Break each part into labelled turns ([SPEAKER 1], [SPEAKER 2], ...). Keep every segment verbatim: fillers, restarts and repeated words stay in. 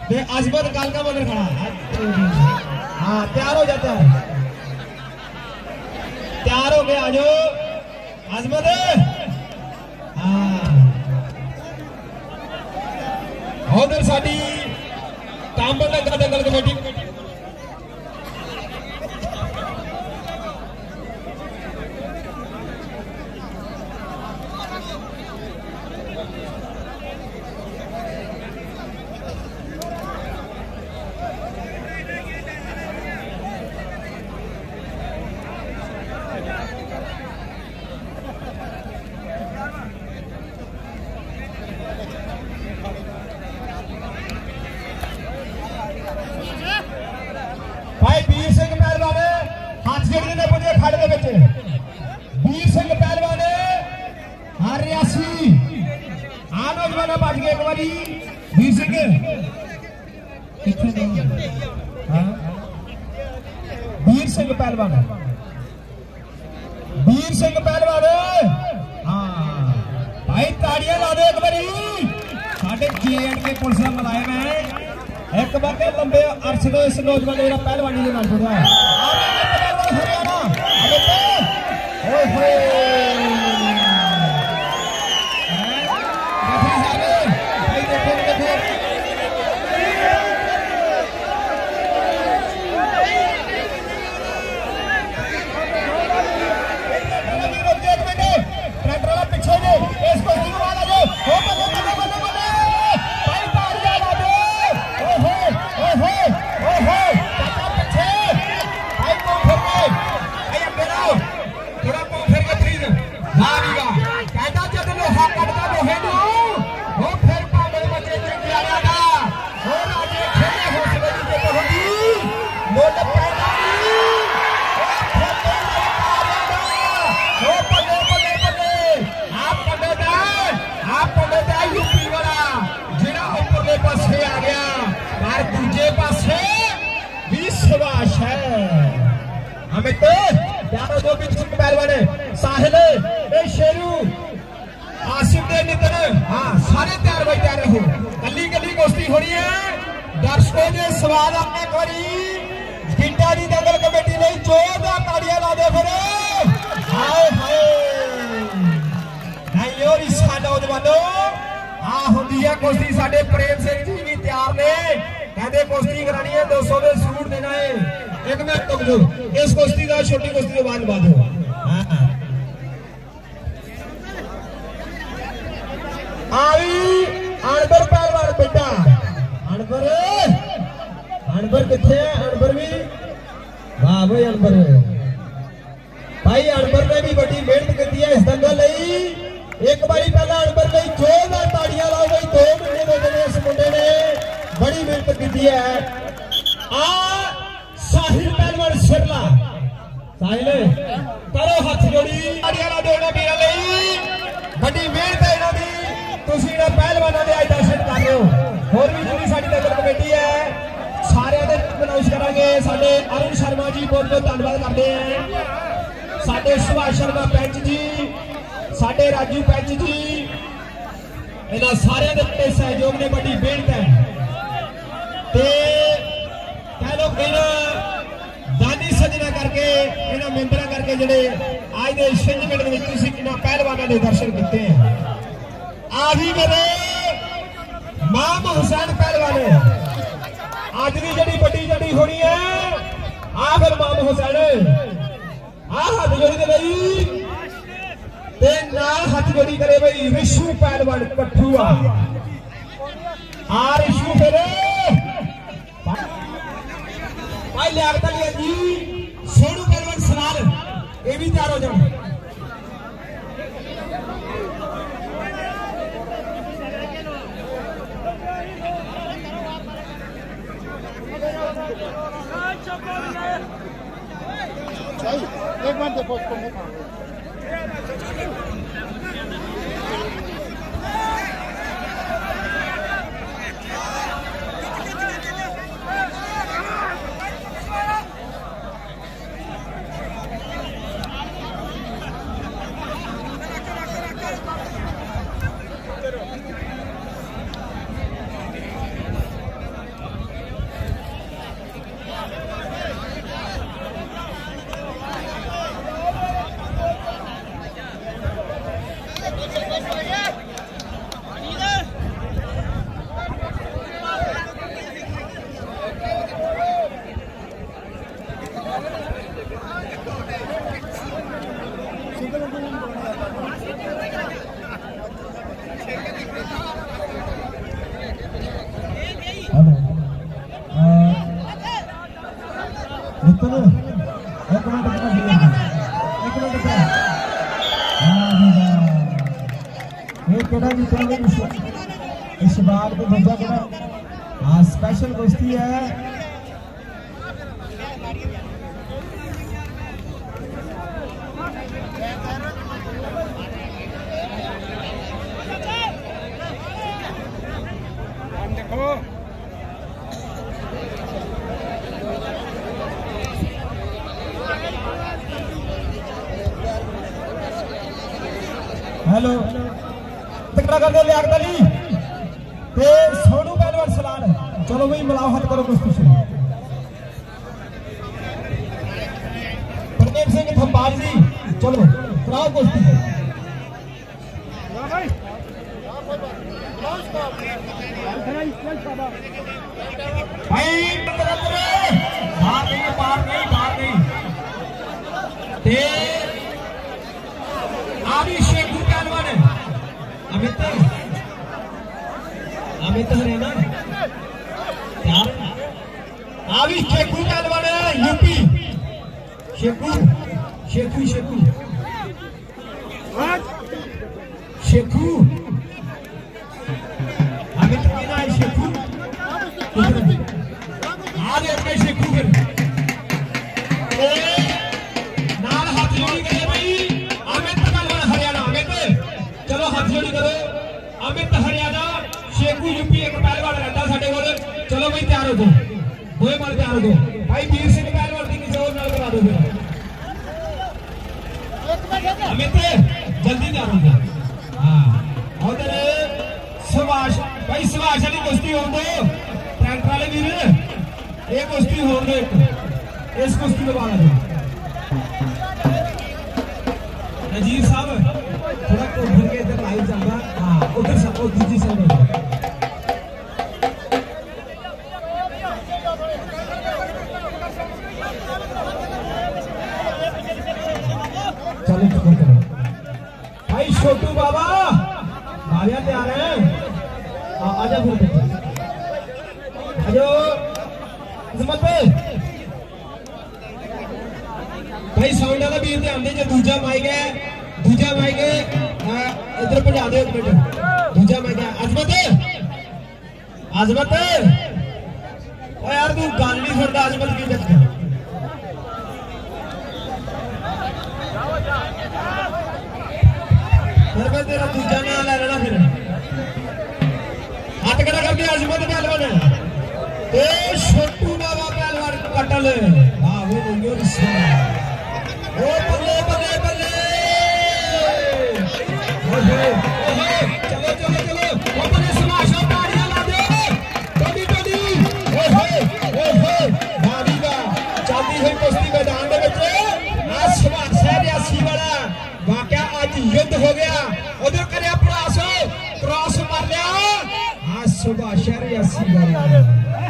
[SPEAKER 1] अजमत काल का मगर खड़ा। हाँ तैयार हो जाता है, तैयार हो गया, आजो अजमत। हाँ उधर साडी कांबल नगर दंगल कमेटी वीर सिंह पहलवान, वीर सिंह पहलवान। हाँ भाई ताड़ियां ला दो एक बारी। साढ़े जे एंड के पुलिस का मुलायम है, एक बार लंबे अर्श दो इस नौजवान जो पहलवानी के नाम जुड़ा है हरियाणा। साहिल शेरू आसिफ दे नितन, हाँ सारे तैयार भाई तैयार रहो। गली गली कुश्ती होनी है, दर्शकों ने सवाल आपने करी गिंडा दी दंगल कमेटी ने जोरदार ताड़ियां ला दे फिर। हाय हाय नहीं और इसा नौजवानों हाँ होंगी है कुश्ती। साडे प्रेम सिंह जी भी तैयार ने, कहते कुश्ती करानी है, दो सौ दे सूट देना है। एक मिनट रुक दो, इस कुश्ती का छोटी कुश्ती के बाद बाद हो। आई अनबर पहलवान बेटा, अनबर अनबर किथे है? अनबर भी वाह भाई अनबर भाई, अनबर ने भी बड़ी मेहनत की है इस दंगल। एक बारी पहला अनबर ने जोरदार ताड़ियां लाओ भाई, दो महीने दे देने इस मुंडे ने बड़ी मेहनत की है। आ साहिल पहलवान सिरला, साहिल करो हाथ जोड़ी, ताड़ियां ला देना मेरा ਲਈ बड़ी मेहनत है इन्हां दी। तुसीं इन्हां पहलवानां दे अज दर्शन कर रहे हो। होर भी जिहड़ी साडी दंगल कमेटी है सारे दे अनाउंस करांगे। साडे अरुण शर्मा जी बहुत बहुत धन्यवाद करते हैं, साडे सुभाष शर्मा पंच जी, साडे राजू पंच जी, इन्हां सारे दे बड़े सहयोग ने, बड़ी मेहनत है। ते कह लो इन्हां दानी सजना करके इन्हां मेंबरां करके जिहड़े आज दे छिंज मिनट विच तुसीं इन्हां पहलवानां दे दर्शन कीते हैं। आ भी मेरे माम हुसैन पहलवान आज भी जड़ी बड़ी जड़ी होनी है। आ फिर माम हुसैन आ हाथ जोड़ी दे भाई, ते नाल हाथ जोड़ी करे भाई रिशू पहलवान कठुआ। आ रिशू फिर भाई लियाकत अली जी, सोनू पहलवान सलाल ये भी तैयार हो जाओ।
[SPEAKER 2] एक बार देखो उसको
[SPEAKER 1] सुन एक मिनट एक मिनट ये केड़ा जीतना इस बार को दूजा केड़ा हाँ स्पेशल कुश्ती है
[SPEAKER 2] देखो
[SPEAKER 1] हेलो तकड़ा कर दे लियाकत अली ते सोनू पहलवान सलान चलो भाई मिलाओ हाथ करो कुश्ती शुरू प्रदीप सिंह थम्पाल जी चलो कराओ कुश्ती
[SPEAKER 2] भाई
[SPEAKER 1] भाई बाहर नहीं बाहर नहीं बाहर नहीं ते आदि शेखू पहलवान अमित अमित हरियाणा यार आदि शेखू पहलवान यूपी शेखू शेखू शेखू शेखू अमित मीना है शेखू आज अपने शेखू फिर नाल हाथ जोड़ी करे भाई अमित पहलवान हरियाणा अमित चलो हाथ जोड़ी करो अमित हरियाणा शेखू यूपी एक पहलवान रहता साडे कोल चलो भाई तैयार हो जाओ दोए बार तैयार हो जाओ भाई वीर सिंह पहलवान की किसी और नाल करा दो फिर अमित जल्दी तैयार हो जाओ हां और सुभाष भाई सुभाष वाली कुश्ती हो दो ट्रैक्टर वाले वीर एक कुश्ती हो दो एक इस कुश्ती के बाद नजीर साहब थोड़ा उधर के इधर लाइव चल रहा हाँ उधर सब दूसरी साइड चलो चलो भाई छोटू बाबा भारिया तैयार है आजा फिर आजो इस्मत भाई साउंड वाला वीर ध्यान दे जो दूजा माइक है दूजा माइक इधर पहुंचा दो एक मिनट दूजा माइक है अजमत अजमत ओ यार तू गल नहीं सुनता अजमत की चक्कर फिर मैं तेरा दूजा नाम ले लेना फिर हाथ खड़ा कर दिया अजमत पहलवान ए छोटू बाबा पहलवान कटल वाह वो नहीं हो ओ बल्ले बल्ले बल्ले चलो चलो चलो ओ बल्ले समाशा ताड़ियां ला दे टोडी टोडी ओए ओए ओए भारी दा चलदी हुई कुश्ती मैदान दे विच आ सुभाष रियासी वाला वाकया आज युद्ध हो गया उधर करया प्रयास क्रॉस मार लिया आ सुभाष रियासी वाला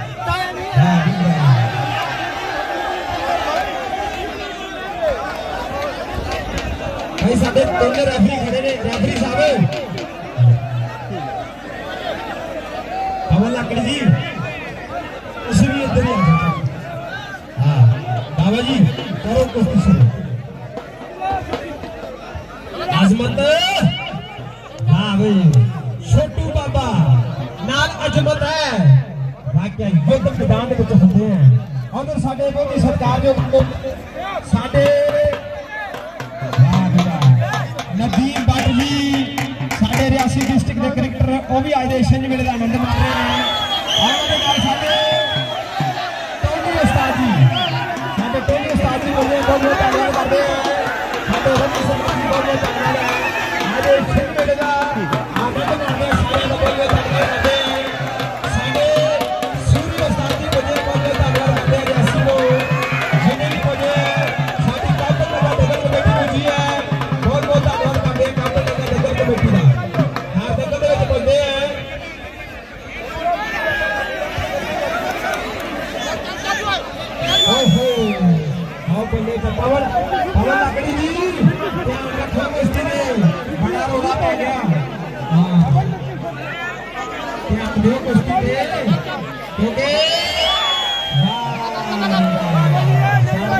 [SPEAKER 1] भाई साडे दोनों रेफरी खड़े ने रेफरी साहब पवन लाकड़ी जी उसी भी इधर ही हाँ बाबा जी करो कुश्ती शुरू अजमत हाँ भाई छोटू बाबा नाल अजमत है वाकया युद्ध मैदान में होते हैं और साडे बहुत सरकार जो साडे नदीम भट्ट जी साडे रियासी डिस्ट्रिक्ट के क्रिकेटर वो भी आज छंज मेले का आनंद माण रहे हैं और साडे टोनी उस्ताद जी साडे टोनी उस्ताद जी बोल रहे बहुत बहुत धन्यवाद करते हैं साडे रवि शर्मा जी बहुत बहुत धन्यवाद है आज छंज मेले का आनंद माण रहे हैं सारे बहुत बहुत धन्यवाद करते हैं साडे सूर्य उस्ताद जी बोल रहे बहुत बहुत धन्यवाद करते हैं रियासी को जिन्हें भी बोले साडी काबल का डगर कमेटी जी है बहुत बहुत धन्यवाद करते हैं काबल का डगर कमेटी का हां डगर दे विच बोलते हैं ओहो आओ बोले पवन पवन लाकड़ी जी ध्यान रखो कुश्ती में बड़ा रोड़ा पै गया हां ध्यान दो कुश्ती पे क्योंकि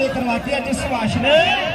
[SPEAKER 1] करवाती अज सुभाष ने